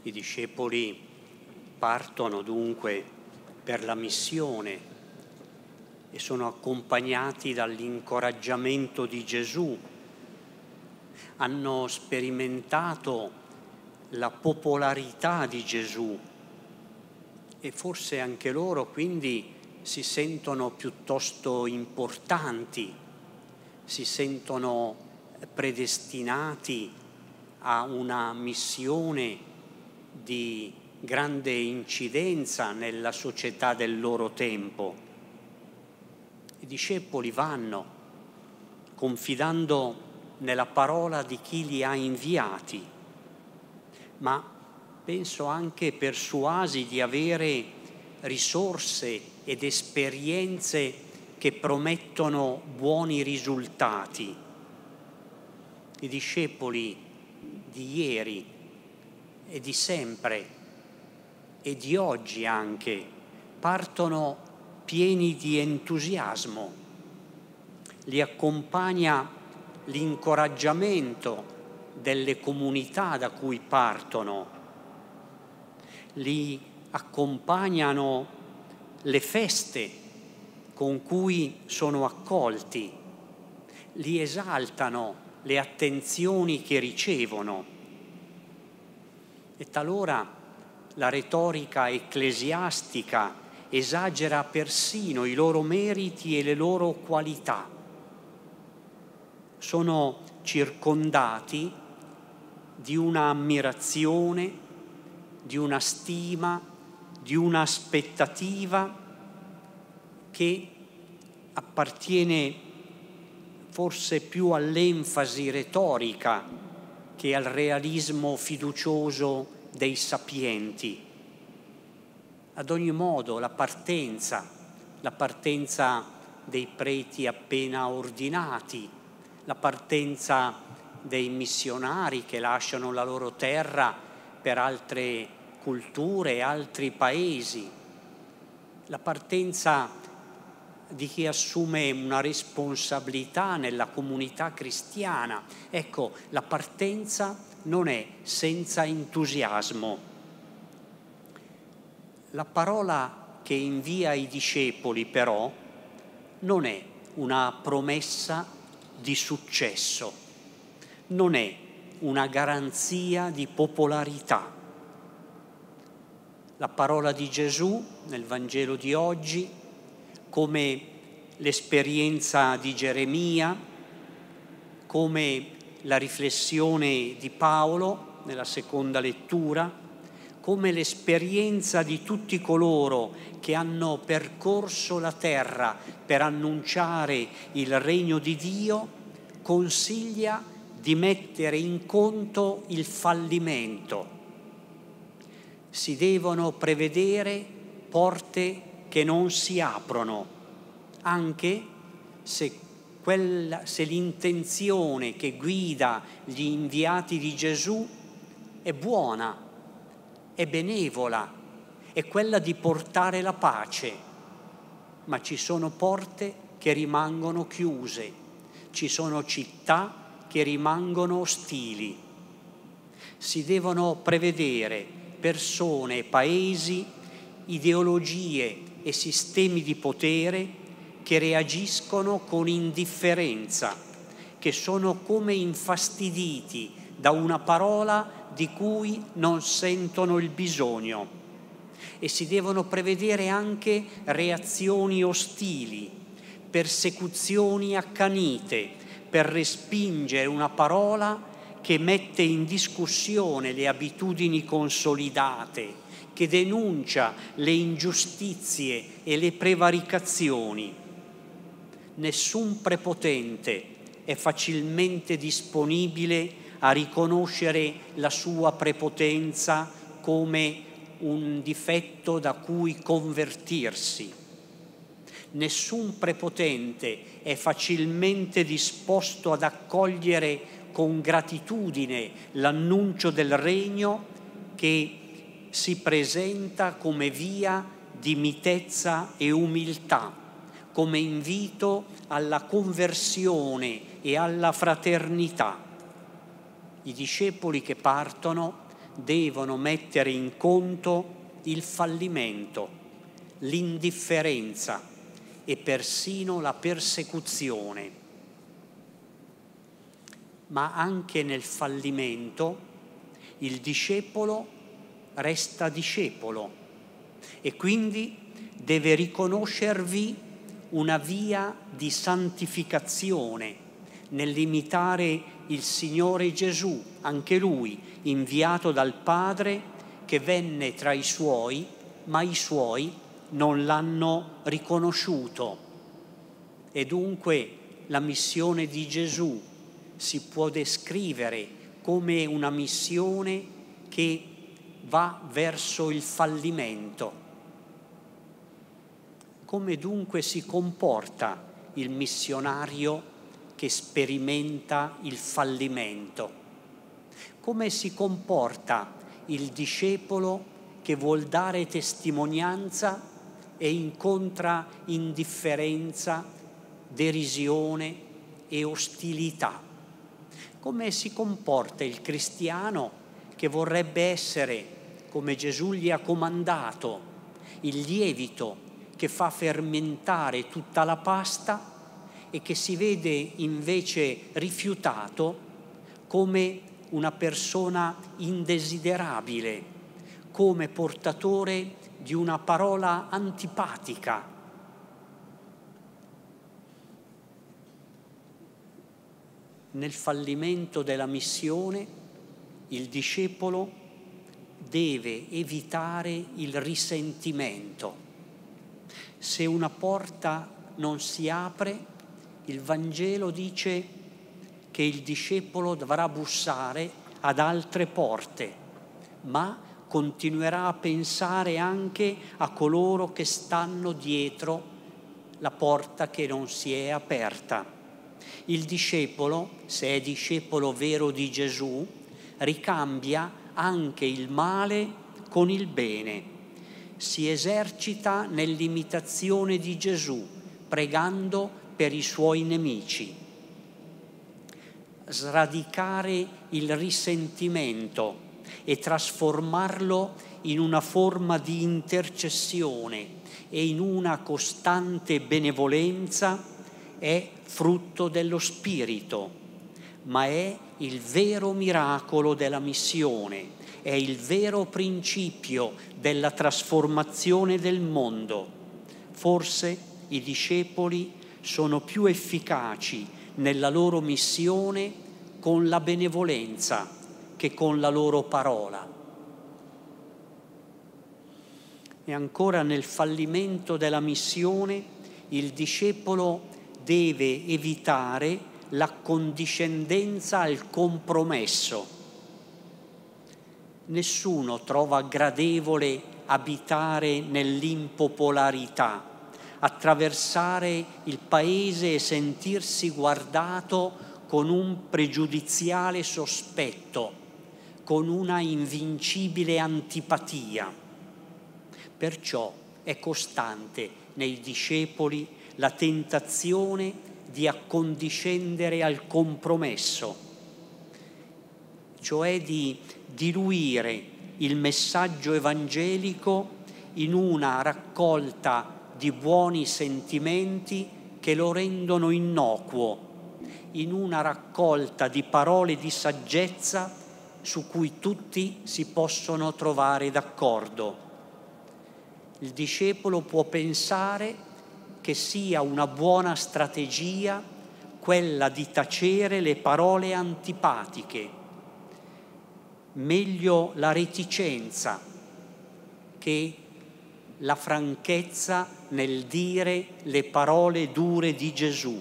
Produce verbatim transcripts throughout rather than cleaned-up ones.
I discepoli partono dunque per la missione e sono accompagnati dall'incoraggiamento di Gesù. Hanno sperimentato la popolarità di Gesù e forse anche loro quindi si sentono piuttosto importanti, si sentono predestinati a una missione di grande incidenza nella società del loro tempo. I discepoli vanno confidando nella parola di chi li ha inviati, ma penso anche persuasi di avere risorse ed esperienze che promettono buoni risultati. I discepoli di ieri e di sempre e di oggi anche partono pieni di entusiasmo. Li accompagna l'incoraggiamento delle comunità da cui partono, li accompagnano le feste con cui sono accolti, li esaltano le attenzioni che ricevono. E talora la retorica ecclesiastica esagera persino i loro meriti e le loro qualità. Sono circondati di una ammirazione, di una stima, di un'aspettativa che appartiene forse più all'enfasi retorica che al realismo fiducioso dei sapienti. Ad ogni modo la partenza, la partenza dei preti appena ordinati, la partenza dei missionari che lasciano la loro terra per altre culture e altri paesi, la partenza di chi assume una responsabilità nella comunità cristiana. Ecco, la partenza non è senza entusiasmo. La parola che invia i discepoli, però, non è una promessa di successo, non è una garanzia di popolarità. La parola di Gesù nel Vangelo di oggi, come l'esperienza di Geremia, come la riflessione di Paolo nella seconda lettura, come l'esperienza di tutti coloro che hanno percorso la terra per annunciare il regno di Dio, consiglia di mettere in conto il fallimento. Si devono prevedere porte che non si aprono, anche se, quella, se l'intenzione che guida gli inviati di Gesù è buona, è benevola, è quella di portare la pace, ma ci sono porte che rimangono chiuse, ci sono città che rimangono ostili. Si devono prevedere persone e paesi, ideologie e sistemi di potere che reagiscono con indifferenza, che sono come infastiditi da una parola di cui non sentono il bisogno. E si devono prevedere anche reazioni ostili, persecuzioni accanite, per respingere una parola che mette in discussione le abitudini consolidate, che denuncia le ingiustizie e le prevaricazioni. Nessun prepotente è facilmente disponibile a riconoscere la sua prepotenza come un difetto da cui convertirsi. Nessun prepotente è facilmente disposto ad accogliere con gratitudine l'annuncio del regno che si presenta come via di mitezza e umiltà, come invito alla conversione e alla fraternità. I discepoli che partono devono mettere in conto il fallimento, l'indifferenza e persino la persecuzione. Ma anche nel fallimento il discepolo resta discepolo e quindi deve riconoscervi una via di santificazione nell'imitare il Signore Gesù, anche Lui inviato dal Padre, che venne tra i Suoi, ma i Suoi non l'hanno riconosciuto. E dunque la missione di Gesù si può descrivere come una missione che va verso il fallimento. Come dunque si comporta il missionario che sperimenta il fallimento? Come si comporta il discepolo che vuol dare testimonianza e incontra indifferenza, derisione e ostilità? Come si comporta il cristiano che vorrebbe essere, come Gesù gli ha comandato, il lievito che fa fermentare tutta la pasta e che si vede invece rifiutato come una persona indesiderabile, come portatore di una parola antipatica? Nel fallimento della missione, il discepolo deve evitare il risentimento. Se una porta non si apre, il Vangelo dice che il discepolo dovrà bussare ad altre porte, ma continuerà a pensare anche a coloro che stanno dietro la porta che non si è aperta. Il discepolo, se è discepolo vero di Gesù, ricambia anche il male con il bene. Si esercita nell'imitazione di Gesù, pregando per i suoi nemici. Sradicare il risentimento e trasformarlo in una forma di intercessione e in una costante benevolenza è frutto dello Spirito, ma è il vero miracolo della missione, è il vero principio della trasformazione del mondo. Forse i discepoli sono più efficaci nella loro missione con la benevolenza che con la loro parola. E ancora, nel fallimento della missione, il discepolo deve evitare l'accondiscendenza al compromesso. Nessuno trova gradevole abitare nell'impopolarità, attraversare il paese e sentirsi guardato con un pregiudiziale sospetto, con una invincibile antipatia. Perciò è costante nei discepoli la tentazione di accondiscendere al compromesso, cioè di diluire il messaggio evangelico in una raccolta di buoni sentimenti che lo rendono innocuo, in una raccolta di parole di saggezza su cui tutti si possono trovare d'accordo. Il discepolo può pensare che sia una buona strategia quella di tacere le parole antipatiche. Meglio la reticenza che la franchezza nel dire le parole dure di Gesù.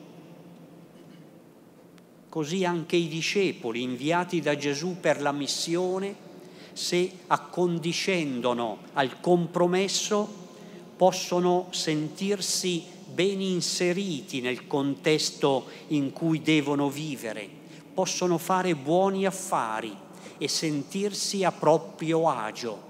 Così anche i discepoli inviati da Gesù per la missione, se accondiscendono al compromesso, possono sentirsi ben inseriti nel contesto in cui devono vivere, possono fare buoni affari e sentirsi a proprio agio.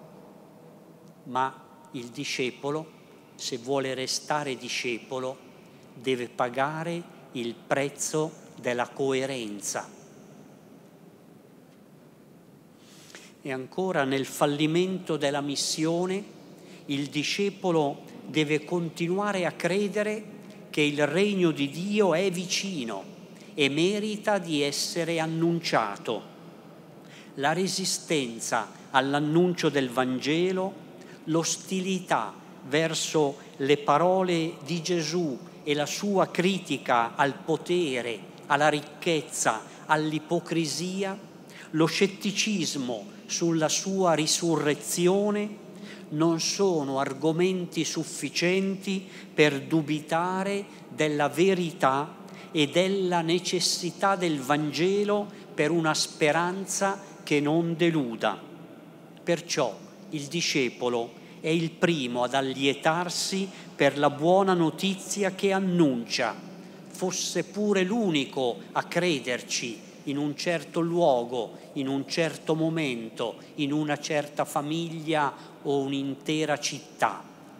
Ma il discepolo, se vuole restare discepolo, deve pagare il prezzo della coerenza. E ancora, nel fallimento della missione, il discepolo deve continuare a credere che il regno di Dio è vicino e merita di essere annunciato. La resistenza all'annuncio del Vangelo, l'ostilità verso le parole di Gesù e la sua critica al potere, alla ricchezza, all'ipocrisia, lo scetticismo sulla sua risurrezione non sono argomenti sufficienti per dubitare della verità e della necessità del Vangelo per una speranza che non deluda. Perciò il discepolo è il primo ad allietarsi per la buona notizia che annuncia, fosse pure l'unico a crederci in un certo luogo, in un certo momento, in una certa famiglia o un'intera città.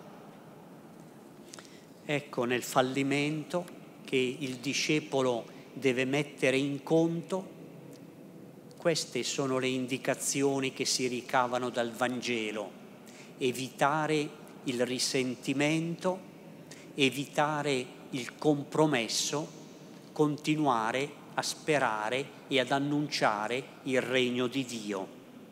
Ecco, nel fallimento che il discepolo deve mettere in conto, queste sono le indicazioni che si ricavano dal Vangelo: evitare il risentimento, evitare il compromesso, continuare a sperare e ad annunciare il regno di Dio.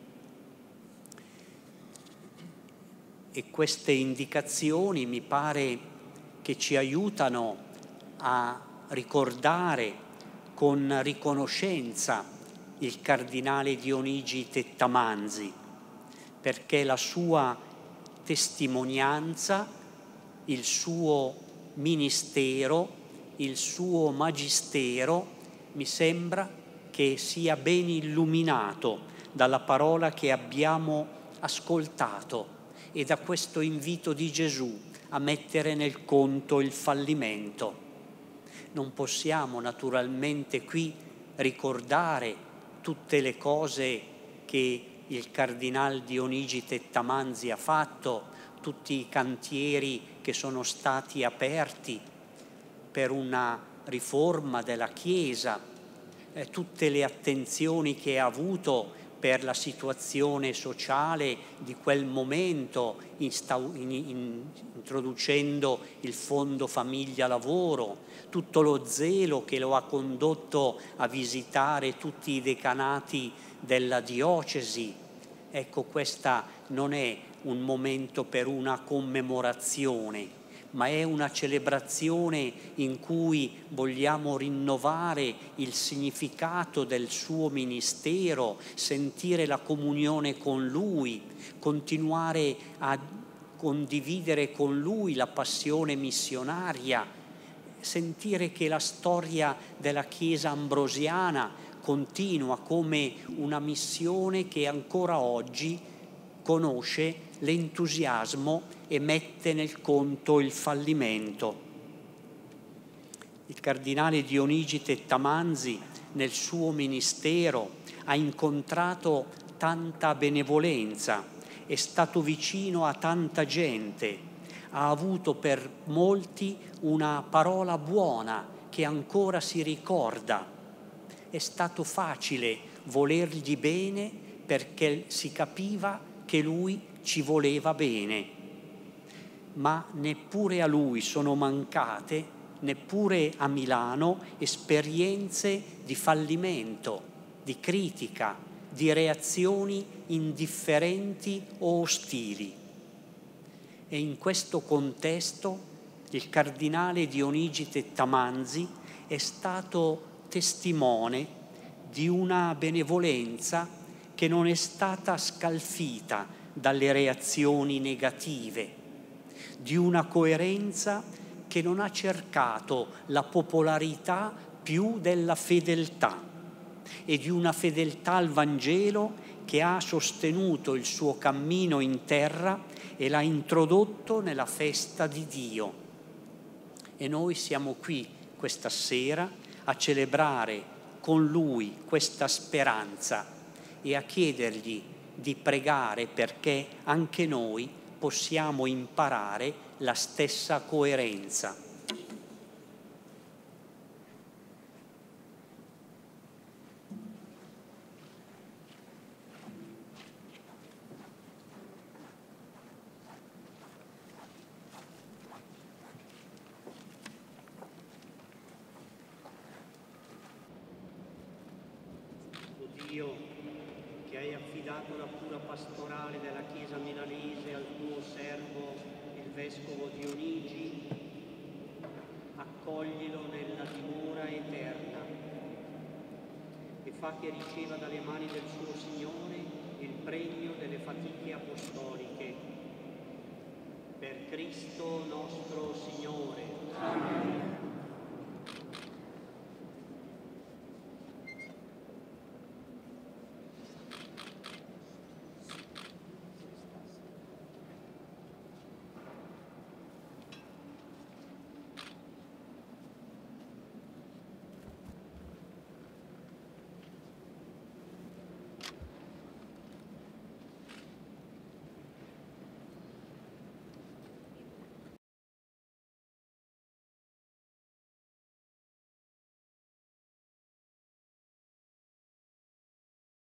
E queste indicazioni mi pare che ci aiutano a ricordare con riconoscenza il cardinale Dionigi Tettamanzi, perché la sua testimonianza, il suo ministero, il suo magistero mi sembra che sia ben illuminato dalla parola che abbiamo ascoltato e da questo invito di Gesù a mettere nel conto il fallimento. Non possiamo naturalmente qui ricordare tutte le cose che il cardinal Dionigi Tettamanzi ha fatto, tutti i cantieri che sono stati aperti per una riforma della Chiesa, eh, tutte le attenzioni che ha avuto per la situazione sociale di quel momento, instau- in, in, introducendo il Fondo Famiglia Lavoro, tutto lo zelo che lo ha condotto a visitare tutti i decanati della diocesi. Ecco, questa non è un momento per una commemorazione, ma è una celebrazione in cui vogliamo rinnovare il significato del suo ministero, sentire la comunione con Lui, continuare a condividere con Lui la passione missionaria, sentire che la storia della Chiesa ambrosiana continua come una missione che ancora oggi conosce l'entusiasmo e mette nel conto il fallimento. Il cardinale Dionigi Tettamanzi nel suo ministero ha incontrato tanta benevolenza, è stato vicino a tanta gente, ha avuto per molti una parola buona che ancora si ricorda. È stato facile volergli bene perché si capiva che lui ci voleva bene, ma neppure a lui sono mancate, neppure a Milano, esperienze di fallimento, di critica, di reazioni indifferenti o ostili. E in questo contesto il cardinale Dionigi Tettamanzi è stato testimone di una benevolenza che non è stata scalfita dalle reazioni negative, di una coerenza che non ha cercato la popolarità più della fedeltà e di una fedeltà al Vangelo che ha sostenuto il suo cammino in terra e l'ha introdotto nella festa di Dio. E noi siamo qui questa sera a celebrare con Lui questa speranza e a chiedergli di pregare perché anche noi possiamo imparare la stessa coerenza. Dio, che hai affidato la cura pastorale della Chiesa milanese al tuo servo, il Vescovo Dionigi, accoglilo nella dimora eterna e fa che riceva dalle mani del suo Signore il premio delle fatiche apostoliche. Per Cristo nostro Signore. Amen.